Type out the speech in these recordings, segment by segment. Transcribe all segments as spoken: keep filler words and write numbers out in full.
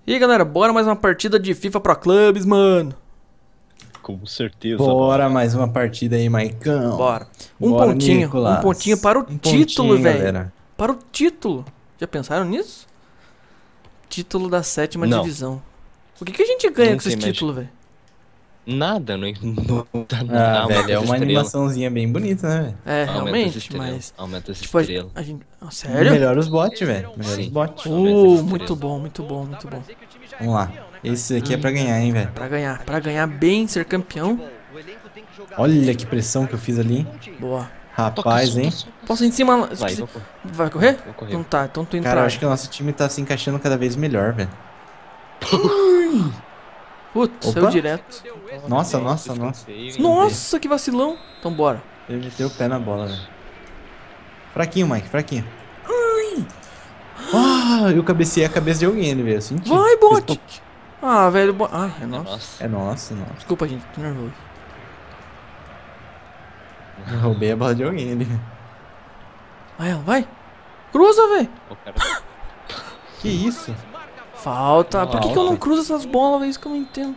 E aí, galera, bora mais uma partida de FIFA Pro Clubs, mano. Com certeza. Bora mano. mais uma partida aí, Maicão. Bora. Um Bora, pontinho, Nicolas. um pontinho para o Um título, pontinho, velho. galera. Para o título. Já pensaram nisso? Título da sétima Não. divisão. O que, que a gente ganha Nem com esses sei, mas- títulos, velho? Nada, não, não tá Ah, nada. velho, é uma estrela. animação,zinha bem bonita, né, velho? É, Aumenta as realmente, estrelas, mas... Aumenta as Tipo, a estrelas. gente... A gente... Ah, sério? Melhora os bots, velho. Melhora os Sim. bots. Uh, Aumenta as muito estrelas. bom, muito bom, muito bom. Vamos lá. Esse aqui é pra ganhar, hein, velho. Pra ganhar, pra ganhar bem, ser campeão. Olha que pressão que eu fiz ali. Boa. Rapaz, hein? Posso ir em cima... Vai, vou correr. Vai correr? Vou correr. Então tá, então tô indo Cara, pra... eu acho que o nosso time tá se encaixando cada vez melhor, velho. Putz, Opa. saiu direto. Nossa, nossa, nossa. Nossa, que vacilão. Então bora. Ele meteu o pé na bola, velho. Fraquinho, Mike, fraquinho. Ai! Ah, eu cabecei a cabeça de alguém, ele veio. Eu senti. Vai, Fez bot. toque. Ah, velho... Bo... Ah, é nosso. Nossa. É nosso, nosso. Desculpa, gente, tô nervoso. Eu roubei a bola de alguém ali. Vai, ela, vai. Cruza, velho. O cara... Que isso? Falta. Por que, que eu não Falta. cruzo essas bolas, velho? Isso que eu não entendo.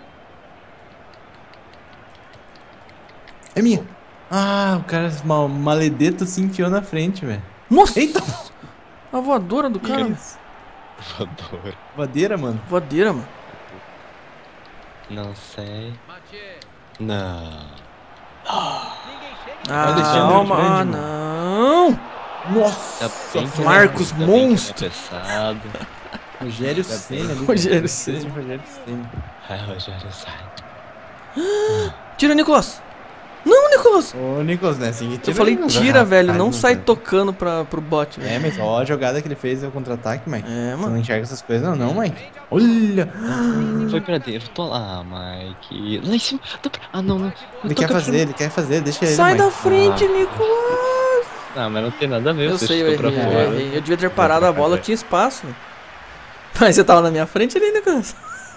É minha. Ah, o cara mal, maledeto se enfiou na frente, velho. Nossa! Eita! A voadora do cara. velho. Isso. Voador. Vadeira, mano. Voadeira, mano. Não sei. Não. Ah, Alexandre calma. Grande, Ah, mano. não. Nossa! Tá bem que Marcos ainda bem que Monstro. não é pesado. Rogério Tá bem. Senna ali. Rogério velho. Ceni. Rogério Senna. Ai, Rogério, sai. Tira, Nicolas. Não, Nicolas. Ô, Nicolas, né? Assim, Eu falei tira, velho. Não sai tocando. tocando pra, pro bot, É, velho. mas ó a jogada que ele fez, é o contra-ataque, Mike. É, Você mano. não enxerga essas coisas, não, não, Mike. Olha! Foi pra dentro, tô lá, Mike. Lá em cima. Tô pra... Ah, não, não. Eu Ele tô quer com a fazer, ele quer fazer, deixa ele, Sai Mike. da frente, Ah. Nicolas. Ah, mas não tem nada a ver. Eu você sei, eu chutou errei, pra eu fora. errei. Eu devia ter parado a bola, eu tinha espaço. velho. Mas você tava na minha frente ali, Nicolas.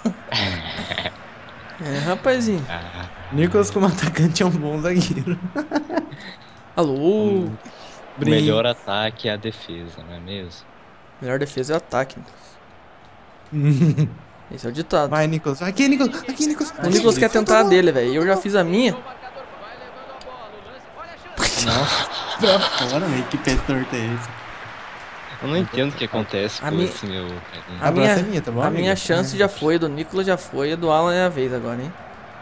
É, rapazinho. Ah, Nicolas como atacante é um bom zagueiro. Alô. o Brinca. melhor ataque é a defesa, não é mesmo? Melhor defesa é o ataque, Nicolas. Esse é o ditado. Vai, Nicolas. Aqui, Nicolas. Aqui, Nicolas. O Nicolas quer tentar a dele, velho. Eu já fiz a minha. Pra fora, velho. Que pé torto é esse? Eu não entendo o que acontece A com mi- esse meu. A A minha, próxima é minha, tá bom, a amigo? minha chance já foi, a do Nicolas já foi, a do Alan é a vez agora, hein?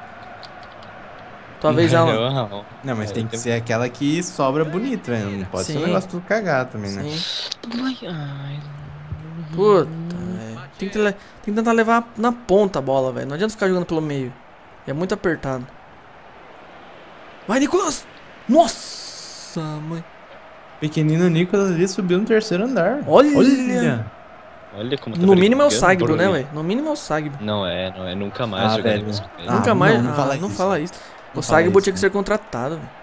Tua vez, Alan. Não, Não, mas É, tem que tem- ser aquela que sobra bonito, velho. Não pode ser Sim. um negócio tudo cagado também, né? Sim. Ai, ai. Puta, velho. Tem que, le- tem que tentar levar na ponta a bola, velho. Não adianta ficar jogando pelo meio. É muito apertado. Vai, Nicolas! Nossa, mãe. Pequenino Nicolas ali subiu no terceiro andar. Olha! Olha! Olha como tá No mínimo é o brigando Sagbo, por né, mim. velho? No mínimo é o Sagbo. Não é, não é. Nunca mais Ah, jogaremos velho. com ele. Ah, Nunca não, mais. não ah, fala não isso. fala isso. Não O fala Sagbo isso, tinha que né? ser contratado, velho.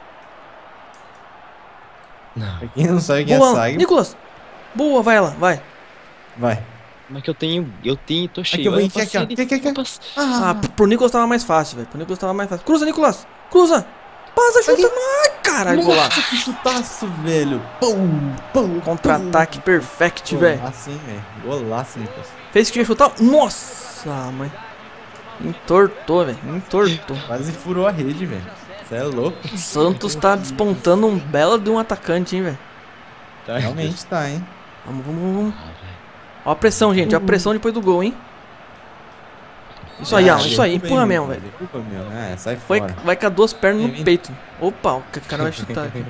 Não. Pra quem não sabe quem é Boa, Sag, Nicolas! Boa, vai lá, vai. vai. Mas que eu tenho. Eu tenho, tô cheio. Aqui eu vou Olha, enfiar aqui, ó. passei Aqui, aqui, aqui. eu passei- Ah, p- pro Nicolas tava mais fácil, velho. Pro Nicolas tava mais fácil. Cruza, Nicolas! Cruza! Passa, chuta! Ai, caralho, golaço. Nossa, que chutaço, velho. Pum, pum. Contra-ataque perfect, velho. Golaço, hein, velho. Golaço, Nicolas. Fez que ia chutar. Nossa, mãe. Entortou, velho. Entortou. Quase furou a rede, velho. Você é louco. O Santos tá despontando um belo de um atacante, hein, velho. Tá. Realmente tá, hein. Vamos, vamos, vamos. Ah, velho. Ó a pressão, gente. Ó a pressão depois do gol, hein. Isso aí, Ah, Alan. Isso aí. derruba Empurra aí, mesmo, Nicolas, velho. derruba mesmo. É, sai Vai, fora. vai com as duas pernas Vem, no vem. peito. Opa, o ca- cara vai chutar aqui.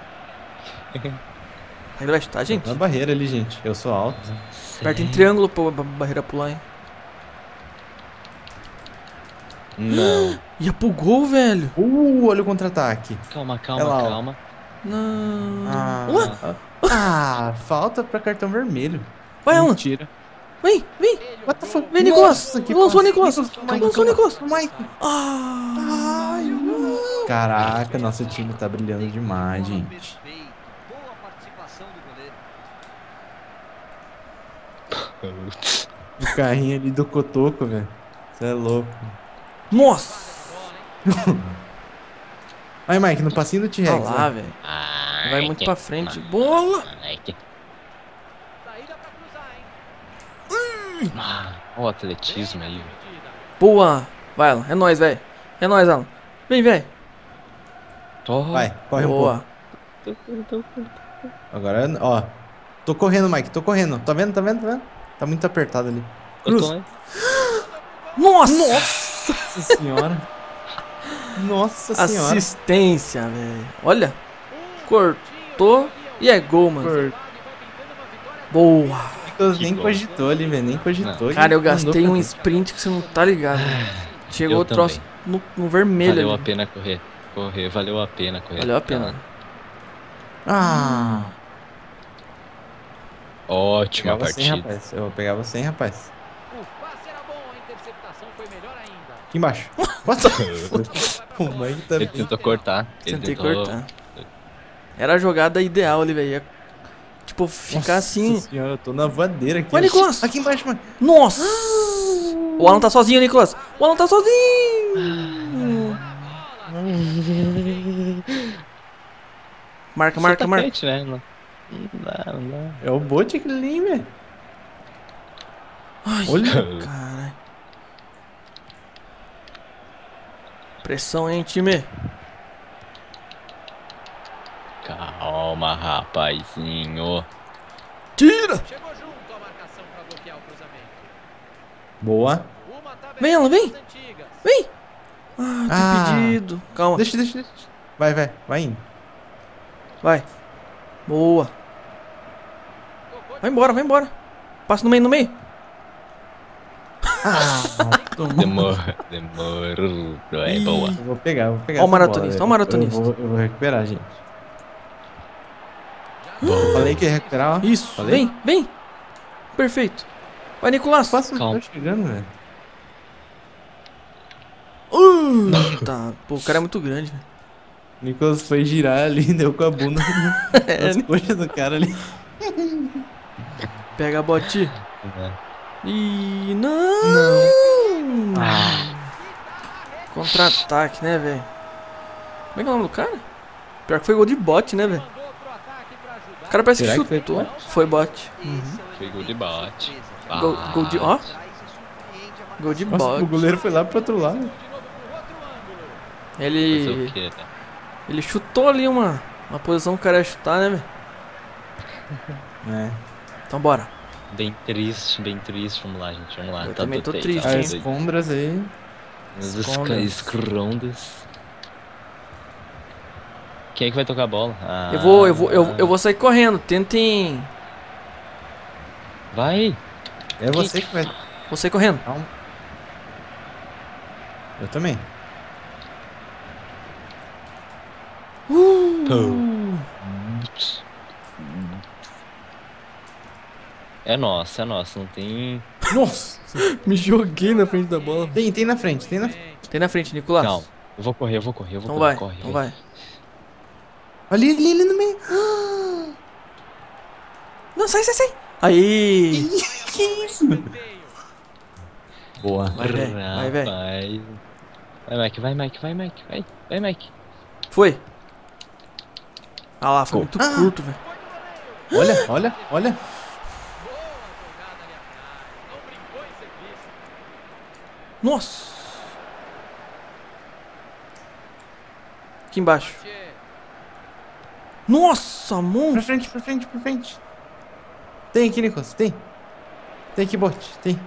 Ele vai chutar, gente? Na barreira ali, gente. Eu sou alto. Aperta em triângulo pra ba- barreira pular, hein. Não. Ia pro gol, velho. Uh, olha o contra-ataque. Calma, É lá, calma, ó. calma. Não. Ah, Ué, ah, falta pra cartão vermelho. vai, Alan. Mentira. Vem, vem. What the fuck? Vem, Nicolas. Nossa, que Lançou, passe. Nicolas. Mike, Lançou, Nicolas. Mike. Ah. Ai, não. Caraca, nosso time tá brilhando demais, gente. Putz. O carrinho ali do Cotoco, velho. Você é louco. Nossa. Aí, Mike, no passinho do T-Rex. Olha lá, né? velho. Ai, Vai muito que- pra frente. Bola. Ai, que- Saída pra cruzar, hein? Ah, Olha o atletismo aí, velho. Boa. Vai, Alan. É nóis, velho. É nóis, Alan. Vem, velho. Vai, corre um Boa. pouco. Agora, ó. Tô correndo, Mike. Tô correndo. Tá vendo? Tá vendo? Tá vendo? Tá muito apertado ali. Eu Cruz. tô lá. Nossa. Nossa senhora. Nossa senhora. Assistência, velho. Olha. Cortou. E é gol, mano. Por... Boa. Nicolas Que nem gol. cogitou ali, velho. Nem cogitou. Cara, eu Ele mandou gastei pra um dentro. sprint que você não tá ligado. Chegou Eu o troço no, no vermelho Valeu a ali. pena correr. Correr, valeu a pena correr. Valeu a pena. Ah. Ótima Pegava sem, partida. rapaz. Eu pegava sem, rapaz. O passe era bom, a interceptação foi melhor ainda. Aqui embaixo. What? O Mike tá Ele tentou cortar. Ele Tentei tentou... cortar. Era a jogada ideal ali, velho. Ia, Tipo, ficar assim. Nossa senhora, eu tô na voadeira aqui. Vai, Nicolas. Aqui embaixo, mano. Nossa! O Alan tá sozinho, Nicolas. O Alan tá sozinho. Marca, marca, Só marca. tapete, né? Não não dá, não dá. É o bote aquele ali, velho. Ai, Olha. caralho. Pressão, hein, time? Calma, rapazinho. Tira! Chegou junto à marcação para bloquear o cruzamento. Boa. Uma tabela Vem, Alan, vem. das antigas. Vem! Ah, tem Ah. pedido. Calma. Deixa, deixa, deixa. Vai, vai. Vai indo. Vai. Boa. Vai embora, vai embora. Passa no meio, no meio. Ah, tomou. Demorou, demorou. É Ih. boa. Eu vou pegar, vou pegar. Ó o essa maratonista, bola, ó o velho. maratonista. Eu vou, eu vou recuperar, gente. Eu falei que ia recuperar, ó. Isso, Falei? vem, vem. Perfeito. Vai, Nicolas. Quase não Calma. tô chegando, velho. Uh, tá. Pô, o cara é muito grande, velho. O Nicolas foi girar ali e deu com a bunda É, nas coxas do cara ali. Pega a bote. É. Ih, não. Ah. Contra-ataque, né, velho? Como é que é o nome do cara? Pior que foi gol de bote, né, velho? Mandou pro ataque para ajudar. O cara parece que Será que foi chutou. bote? Foi bote. Uhum. Foi gol de bate. Gol, gol de. Ó. Gol de Nossa, o bote. goleiro foi lá pro outro lado. De novo pro outro ângulo. Fazer Ele. o quê, né? Ele chutou ali uma. Uma posição que o cara ia chutar, né, velho? É. Então bora. Bem triste, bem triste. Vamos lá, gente. Vamos lá. Eu tá também tô tudo triste, aí, hein? As escombras aí. Os Escondas. escrondas. Quem é que vai tocar a bola? Ah, Eu vou, eu vou, eu, eu vou sair correndo. Tentem. Vai! É você que vai. Vou sair correndo. Calma. Eu também. Uh. É nossa, é nossa. Não tem. Nossa! Me joguei na frente da bola. Tem, tem na frente, tem na frente. Tem na frente, Nicolas. Calma. Eu vou correr, eu vou correr, eu vou Então correr. vai, corre, então vai. vai. Ali, ali, ali no meio. Ah, Não, sai, sai, sai. Aí. que isso? Boa. Vai, velho. Vai, velho. Vai, vai, Mike, vai, Mike, vai, Mike, vai, vai, Mike. Foi. Ah lá, foi Gol. muito Ah. curto, velho. Olha, olha, olha. Boa jogada ali atrás. Não brincou em serviço. Nossa. Aqui embaixo. Tchê. Nossa, Pra monstro. frente, pra frente, pra frente. Tem aqui, Nicolas, tem. Tem aqui, bot, tem.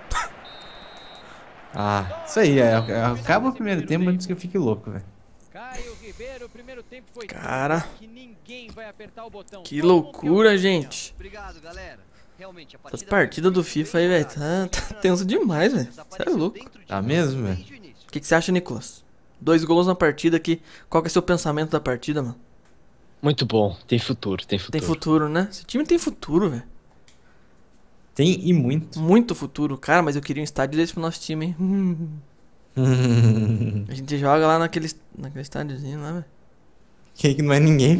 Ah, isso aí, é, acaba o primeiro tempo antes que eu fique louco, velho. Caio Ribeiro, o primeiro tempo foi Cara. tão que ninguém vai apertar o botão. Que Todo mundo loucura, quer o gente. Obrigado, galera. Realmente, a Essas partida partidas do FIFA aí, velho, tá, tá tenso demais, velho. Você é louco. Tá mesmo, velho? O que, que você acha, Nicolas? Dois gols na partida aqui. Qual que é o seu pensamento da partida, mano? Muito bom, tem futuro, tem futuro. Tem futuro, né? Esse time tem futuro, velho. Tem e muito. Muito futuro. Cara, mas eu queria um estádio desse pro nosso time, hein? Hum. A gente joga lá naquele, naquele estádiozinho lá, velho. Quem que não é ninguém?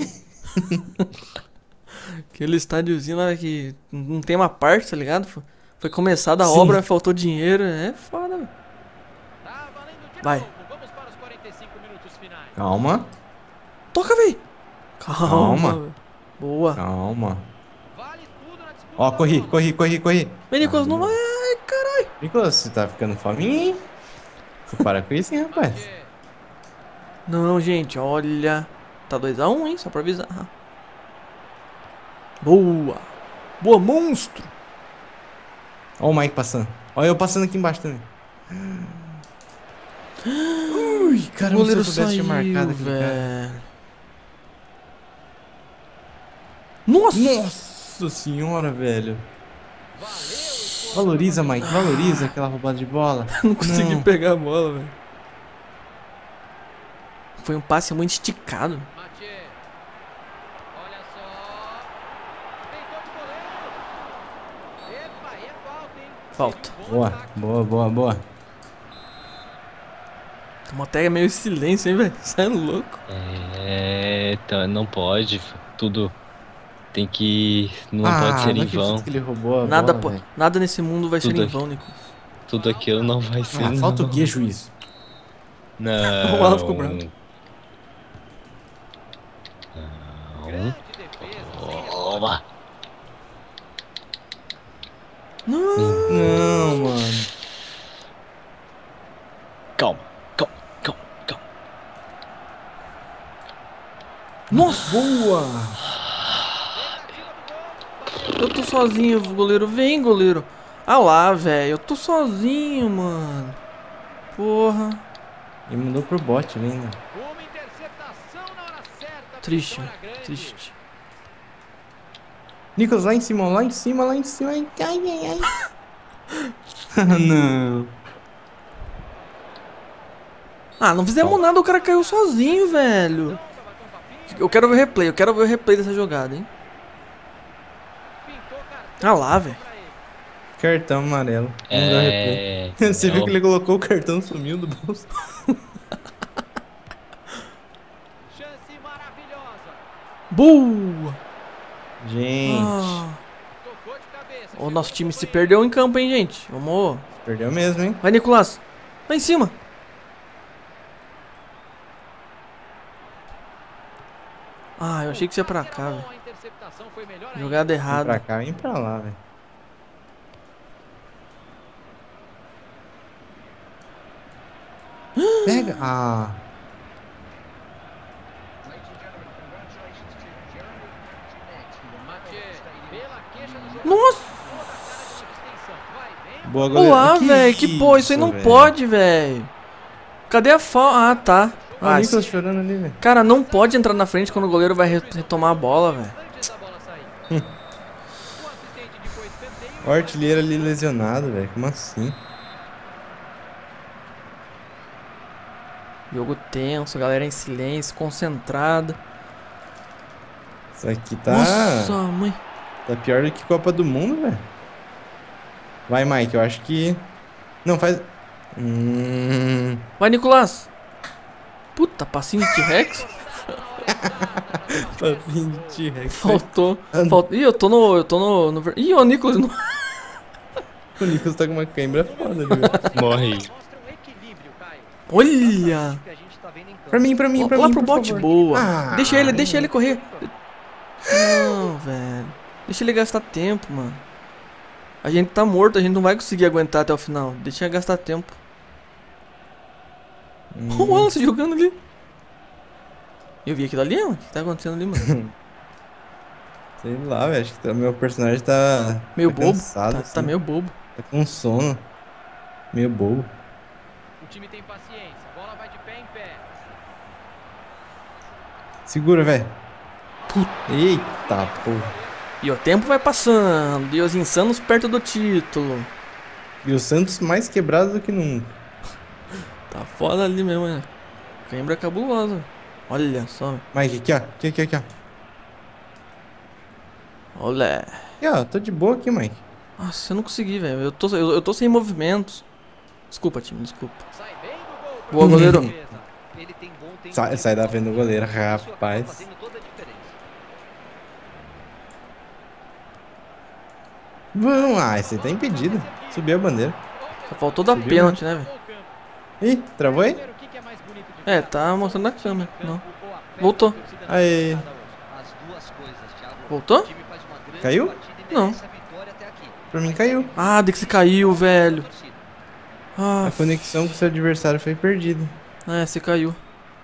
Aquele estádiozinho lá que não tem uma parte, tá ligado? Foi- Foi começada a Sim. obra, faltou dinheiro. É foda, velho. Tá valendo de Vai. novo. Vamos para os quarenta e cinco minutos finais. Calma, Toca, velho. Calma. Calma. velho. Boa. calma. Vale tudo na disputa. Ó, da corri, bola. corri, corri, corri. Vem, Nicolas, não vai. Ai, caralho. Nicolas, você tá ficando fominha, hein? Você para com isso, hein, rapaz? Não, gente, olha. Tá dois a um, hein? Só pra avisar. Boa. Boa, monstro. Olha o Mike passando. Olha eu passando aqui embaixo também. Ui, O caramba, goleiro se eu pudesse ter saiu, marcado aquele cara. velho. Nossa. Nossa senhora, velho. Valoriza, Mike, valoriza aquela roubada de bola. Não consegui Não. pegar a bola, velho. Foi um passe muito esticado. Mathieu. Olha só. Tentou de goleiro. Epa, aí é falta, hein? Falta. Boa, boa, boa, boa. Tomou até meio silêncio, hein, velho? Saindo louco. É, então, não pode. Tudo tem que. Não ah, pode ser não em vão. acredito que ele roubou a Nada, bola, po- velho. nada nesse mundo vai Tudo ser em aqui. vão, Nicolas. Tudo aquilo não vai ser. Ah, não. falta o quê, juiz? Não. O Alan ficou bravo. Não. Grande defesa. Toma. Não. Não, mano. Calma, calma, calma, calma. Nossa. Boa! Eu tô sozinho, goleiro. Vem, goleiro. Ah lá, velho. Eu tô sozinho, mano. Porra. Ele mandou pro bot ainda. Uma interceptação na hora certa. Triste, Vitória grande. triste. Nicolas, lá em cima, lá em cima, lá em cima. Ai, ai, ai. Não. Ah, não fizemos nada, o cara caiu sozinho, velho. Eu quero ver o replay, eu quero ver o replay dessa jogada, hein. Pintou cartão Ah lá, velho. pra ele. Cartão amarelo. Vamos dar replay. É. Você é viu o- que ele colocou o cartão, sumiu do bolso. Chance maravilhosa. Boa. Gente, Ah. Tocou de cabeça. O nosso time se perdeu em campo, hein, gente. Vamos. perdeu mesmo, hein? Vai, Nicolas. Lá em cima. Ah, eu achei que você ia pra cá, velho. A interceptação foi melhor ainda. Jogada Vem errada. pra cá, vem pra lá, velho. Pega. Ah. Mathieu, pela queixa do jogador. Nossa. Extensão. Vai, vem. Boa, goleiro. Olá, velho. Que pô, isso aí não velho? pode, velho. Cadê a falta? Ah, tá. Olha o Ah, Nicolas esse- chorando ali, velho. Cara, não pode entrar na frente quando o goleiro vai re- retomar a bola, velho. Antes da bola sair. O assistente indicou escanteio. O artilheiro ali lesionado, velho. Como assim? Jogo tenso, galera em silêncio, concentrada. Isso aqui tá. Nossa, mãe. Tá pior do que Copa do Mundo, velho. Vai, Mike, eu acho que. Não, faz. Hum. Vai, Nicolas. Puta, passinho de T-Rex. Papinho de T-Rex. Faltou. Faltou. Ih, eu tô no. Eu tô no. no... ver- Ih, o Nicolas. No... O Nicolas tá com uma cãibra foda ali, velho. Morre. Mostra um equilíbrio, Caio. Olha. que a gente tá vendo em campo. Pra mim, pra mim, pra Lá mim. pro por bot, favor. boa. Ah, Deixa ele, deixa ele correr. Não, velho. Deixa ele gastar tempo, mano. A gente tá morto, a gente não vai conseguir aguentar até o final. Deixa ele gastar tempo. Hum. Olha o Wallace jogando ali. Eu vi aquilo ali, mano. O que tá acontecendo ali, mano? Sei lá, velho. Acho que o meu personagem tá. Meio tá bobo. cansado, Tá, assim. tá meio bobo. Tá com sono. Meio bobo. O time tem paciência. Bola vai de pé em pé. Segura, velho. Eita, porra. E o tempo vai passando. E os insanos perto do título. E o Santos mais quebrado do que nunca. Tá foda ali mesmo, né? Cãibra cabulosa. Olha só. Mike, aqui, ó. Aqui, aqui, aqui, ó. Olha. Aqui, ó. Tô de boa aqui, Mike. Nossa, eu não consegui, velho. Eu tô, eu, eu tô sem movimentos. Desculpa, time, desculpa. Sai bem do gol. Boa, goleiro. Ele tem bom tempo. Sai, sai da frente do goleiro, Isso acaba rapaz. fazendo toda a diferença. Vamos, ah, esse aí tá impedido. Subiu a bandeira. Só faltou dar Subiu, pênalti, né, velho? Ih, travou aí? O que que é mais bonito de É, ver? tá mostrando na câmera. Não. Campo ou a festa Voltou. da torcida na Aí. arquibancada hoje? As duas coisas, Thiago. Voltou? O time faz uma grande Caiu? partida e Não. merece a vitória até aqui. Pra mim caiu. Ah, Dixie caiu, velho. Torcida. Ah, A conexão com o seu adversário foi perdida. é, você caiu.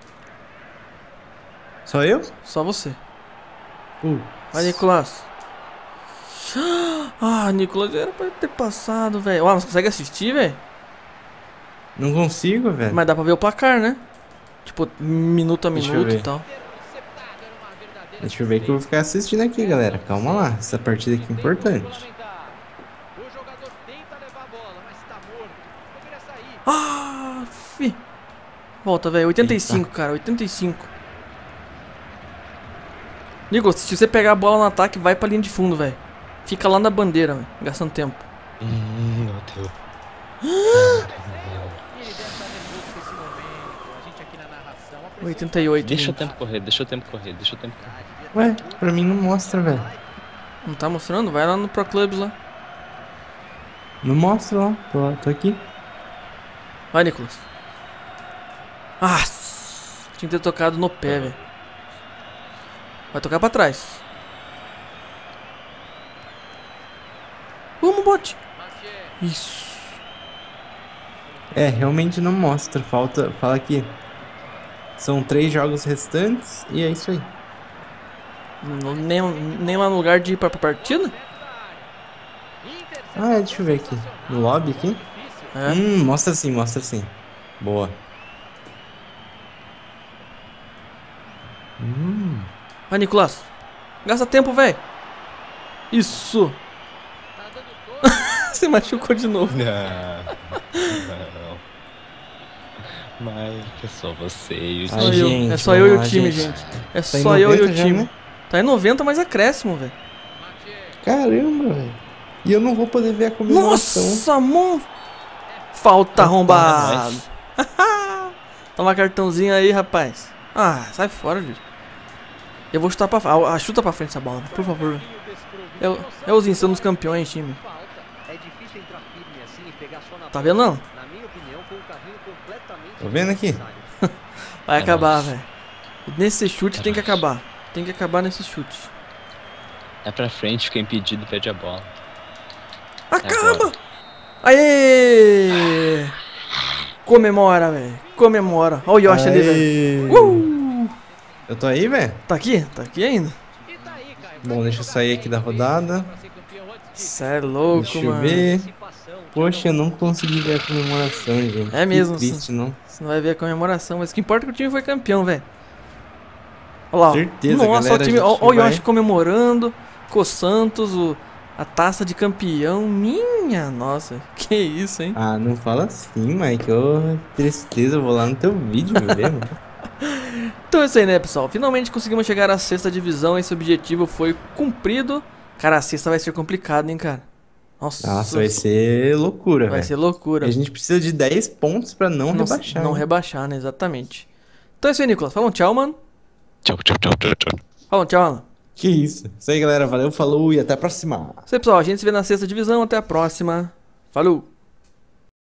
Só eu? Só você. Uh. Vai, Nicolas. Ah, Nicolas, era pra ter passado, velho. Ó, você consegue assistir, velho? Não consigo, velho. Mas dá pra ver o placar, né? Tipo, minuto a Deixa eu minuto e ver. tal. Interceptado, era uma verdadeira Deixa eu ver que eu vou ficar assistindo aqui, galera. Calma lá. Essa partida aqui é importante. O jogador tenta levar a bola, mas tá morto. Deveria sair. Ah, fi. Volta, velho. oitenta e cinco, cara. oitenta e cinco. Nicolas, se você pegar a bola no ataque, vai pra linha de fundo, velho. Fica lá na bandeira, velho. Gastando tempo. Hum, meu Deus. E ele deve estar nervoso com esse momento. A gente aqui na narração. a pressão oitenta e oito. Deixa o gente. tempo correr, deixa o tempo correr, deixa o tempo correr. Ué, pra mim não mostra, velho. Não tá mostrando? Vai lá no Pro Clubs lá. Não mostra lá. Tô, lá, tô aqui. Vai, Nicolas. Ah, tinha que ter tocado no pé, velho. Vai tocar pra trás. Vamos, bote. Mathieu. Isso. É, realmente não mostra. Falta. Fala aqui. São três jogos restantes e é isso aí. Não- Nem, nem lá no lugar de ir pra, pra partida? Ah, é, deixa eu ver aqui. No lobby aqui. É. Hum, mostra sim, mostra sim. Boa. Hum. Vai, Nicolas. Gasta tempo, velho. Isso. Tá dando todo. Você machucou de novo. Não, não. Mas é só você e o Só Ai, eu. gente, é só eu e o vamos lá, time, gente. gente. É Tá em só eu e o noventa já, time. né? Tá em noventa, mas acréscimo, velho. Caramba, velho. E eu não vou poder ver a comemoração. Nossa, mon... Falta arrombado. Toma cartãozinho aí, rapaz. Ah, sai fora, gente. Eu vou chutar pra frente. Ah, chuta pra frente essa bola, por favor. É, o- é os insanos campeões, time. É difícil entrar firme assim e pegar só na Tá vendo, não? Na minha opinião, foi um carrinho completamente Tô vendo aqui. desnecessário. Vai É acabar, nóis. velho. Nesse chute É tem que nóis. acabar. Tem que acabar nesse chute. É pra frente, fica impedido e perde a bola. Acaba! agora. Aê! Comemora, velho. Comemora. Olha o Yoshi ali, velho. Aê. Uh! Eu tô aí, velho? Tá aqui? Tá aqui ainda? E tá aí, Caio. Bom, deixa eu sair aqui da rodada. Pra ser campeão antes disso. Cê é louco, Deixa eu mano. ver. Antecipação, Poxa, eu não consegui ver a comemoração, gente. É mesmo, Que triste, não? Você não vai ver a comemoração, mas o que importa é que o time foi campeão, velho. Olha lá, ó. Certeza, Nossa, galera, o time. a Ó, gente ó o Yoshi vai- comemorando. Com o Santos, o, a taça de campeão. Minha nossa, que isso, hein? Ah, não fala assim, Mike. Ô, tristeza, eu vou lá no teu vídeo ver, mano. Então é isso aí, né, pessoal? Finalmente conseguimos chegar à sexta divisão. Esse objetivo foi cumprido. Cara, a sexta vai ser complicado, hein, cara? Nossa, Nossa, vai ser loucura, vai velho. ser loucura. A gente precisa de dez pontos pra não, não rebaixar. não hein? rebaixar, né? Exatamente. Então é isso aí, Nicolas. Fala um tchau, mano. Tchau, tchau, tchau, tchau, tchau. Fala um tchau, Alan. Que isso. Isso aí, galera. Valeu, falou e até a próxima. Isso aí, pessoal. A gente se vê na sexta divisão. Até a próxima. Falou!